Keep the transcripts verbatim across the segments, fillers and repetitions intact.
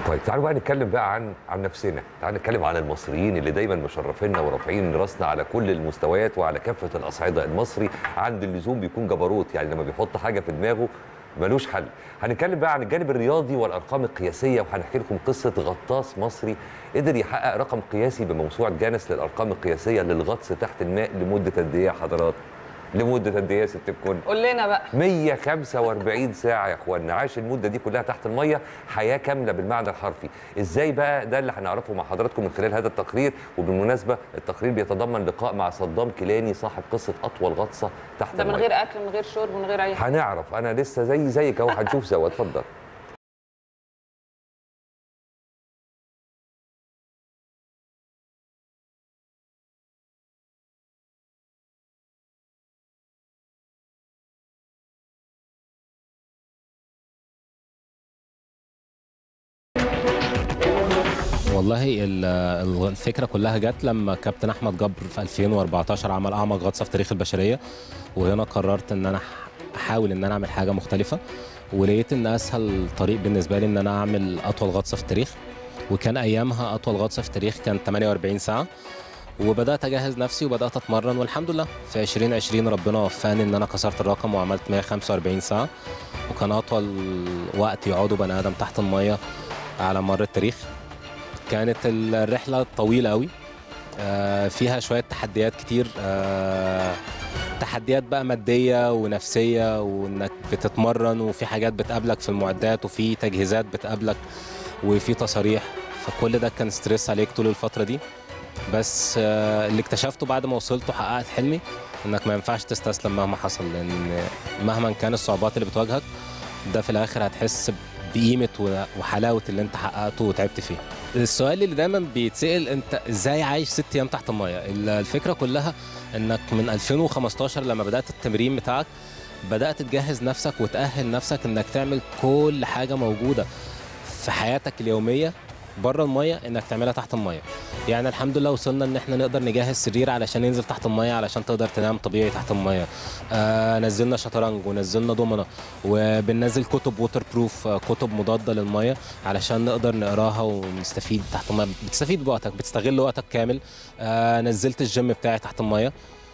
طيب تعالوا بقى نتكلم بقى عن عن نفسنا، تعالوا نتكلم عن المصريين اللي دايما مشرفينا ورافعين راسنا على كل المستويات وعلى كافه الاصعده. المصري عند اللزوم بيكون جبروت، يعني لما بيحط حاجه في دماغه ملوش حل. هنتكلم بقى عن الجانب الرياضي والارقام القياسيه، وهنحكي لكم قصه غطاس مصري قدر يحقق رقم قياسي بموسوعه جانس للارقام القياسيه للغطس تحت الماء لمده قد ايه يا حضرات؟ لمده قد ايه يا ست الكل؟ قول لنا بقى. مية وخمسة وأربعين ساعه يا اخوانا، عاش المده دي كلها تحت الميه، حياه كامله بالمعنى الحرفي. ازاي بقى؟ ده اللي هنعرفه مع حضراتكم من خلال هذا التقرير. وبالمناسبه التقرير بيتضمن لقاء مع صدام كيلاني صاحب قصه اطول غطسه تحت ده الميه. من غير اكل من غير شرب من غير اي حاجه. هنعرف، انا لسه زي زيك اهو، هنشوف سوا. اتفضل. والله الفكره كلها جت لما كابتن احمد جبر في ألفين وأربعتاشر عمل اعمق غطسه في تاريخ البشريه، وهنا قررت ان انا احاول ان انا اعمل حاجه مختلفه، ولقيت ان اسهل طريق بالنسبه لي ان انا اعمل اطول غطسه في التاريخ. وكان ايامها اطول غطسه في التاريخ كان ثمانية وأربعين ساعه، وبدات اجهز نفسي وبدات اتمرن، والحمد لله في ألفين وعشرين ربنا وفقني ان انا كسرت الرقم وعملت مية وخمسة وأربعين ساعه، وكان اطول وقت يقعده بني ادم تحت الميه على مر التاريخ. كانت الرحلة طويلة قوي، فيها شوية تحديات كتير، تحديات بقى مادية ونفسية، وانك بتتمرن وفي حاجات بتقابلك في المعدات وفي تجهيزات بتقابلك وفي تصاريح، فكل ده كان ستريس عليك طول الفترة دي. بس اللي اكتشفته بعد ما وصلت وحققت حلمي انك ما ينفعش تستسلم مهما حصل، لان مهما كان الصعوبات اللي بتواجهك ده في الاخر هتحس بقيمة وحلاوة اللي انت حققته وتعبت فيه. السؤال اللي دايما بيتسأل، انت ازاي عايش ست ايام تحت المية؟ الفكرة كلها انك من ألفين وخمستاشر لما بدأت التمرين بتاعك بدأت تجهز نفسك وتأهل نفسك انك تعمل كل حاجة موجودة في حياتك اليومية بره المية انك تعملها تحت المية. يعني الحمد لله وصلنا ان احنا نقدر نجهز سرير علشان ننزل تحت المية علشان تقدر تنام طبيعي تحت المية. آه نزلنا شطرنج ونزلنا دومنا، وبننزل كتب ووتر بروف، كتب مضادة للمية علشان نقدر نقراها ونستفيد تحت المية. بتستفيد بوقتك، بتستغل وقتك كامل. آه نزلت الجيم بتاعي تحت المية،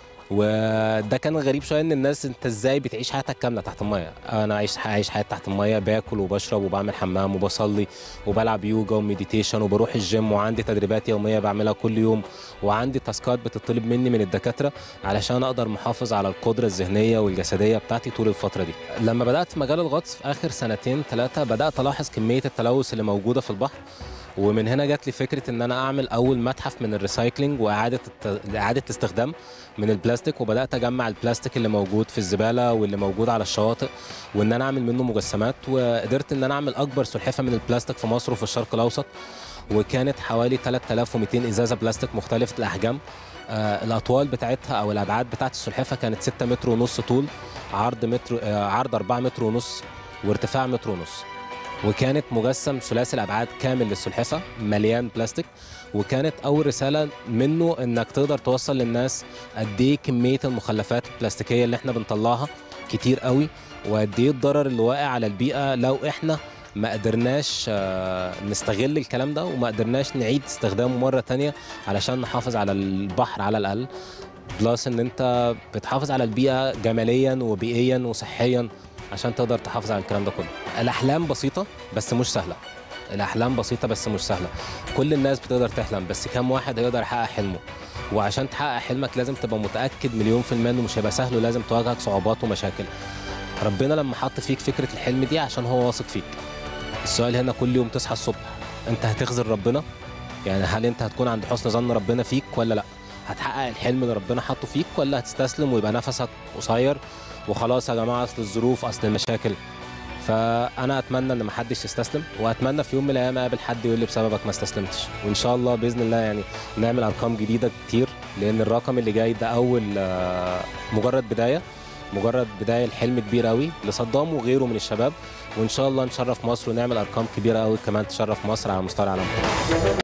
وده كان غريب شويه ان الناس انت ازاي بتعيش حياتك كامله تحت الميه؟ انا عايش عايش حياتي تحت الميه، باكل وبشرب وبعمل حمام وبصلي وبلعب يوجا ومديتيشن وبروح الجيم، وعندي تدريبات يوميه بعملها كل يوم، وعندي تاسكات بتطلب مني من الدكاتره علشان اقدر محافظ على القدره الذهنيه والجسديه بتاعتي طول الفتره دي. لما بدات في مجال الغطس في اخر سنتين ثلاثه بدات الاحظ كميه التلوث اللي موجوده في البحر، ومن هنا جات لي فكره ان انا اعمل اول متحف من الريسايكلينج واعاده اعاده الاستخدام من البلاستيك، وبدات اجمع البلاستيك اللي موجود في الزباله واللي موجود على الشواطئ وان انا اعمل منه مجسمات، وقدرت ان انا اعمل اكبر سلحفاه من البلاستيك في مصر وفي الشرق الاوسط، وكانت حوالي ثلاثة آلاف ومئتين ازازه بلاستيك مختلفه الاحجام. آه الاطوال بتاعتها او الابعاد بتاعت السلحفاه كانت ستة متر ونص طول، عرض متر آه عرض أربعة متر ونص، وارتفاع متر ونص، وكانت مجسم ثلاثي الابعاد كامل للسلحفاه مليان بلاستيك. وكانت اول رساله منه انك تقدر توصل للناس قد ايه كميه المخلفات البلاستيكيه اللي احنا بنطلعها كتير قوي، وقد ايه الضرر اللي واقع على البيئه لو احنا ما قدرناش نستغل الكلام ده وما قدرناش نعيد استخدامه مره ثانيه علشان نحافظ على البحر على الاقل، بلس ان انت بتحافظ على البيئه جماليا وبيئيا وصحيا عشان تقدر تحافظ على الكلام ده كله. الاحلام بسيطه بس مش سهله، الاحلام بسيطه بس مش سهله. كل الناس بتقدر تحلم، بس كم واحد هيقدر يحقق حلمه؟ وعشان تحقق حلمك لازم تبقى متاكد مليون في الميه انه مش هيبقى سهل، ولازم تواجهك صعوبات ومشاكل. ربنا لما حط فيك فكره الحلم دي عشان هو واثق فيك. السؤال هنا كل يوم تصحى الصبح انت هتخذل ربنا؟ يعني هل انت هتكون عند حسن ظن ربنا فيك ولا لا؟ هتحقق الحلم اللي ربنا حاطه فيك ولا هتستسلم ويبقى نفسك قصير وخلاص يا جماعه اصل الظروف اصل المشاكل؟ فانا اتمنى ان ما حدش يستسلم، واتمنى في يوم من الايام اقابل حد يقول لي بسببك ما استسلمتش، وان شاء الله باذن الله يعني نعمل ارقام جديده كتير، لان الرقم اللي جاي ده اول مجرد بدايه، مجرد بدايه لحلم كبير قوي لصدام وغيره من الشباب، وان شاء الله نشرف مصر ونعمل ارقام كبيره قوي كمان تشرف مصر على مستوى العالم.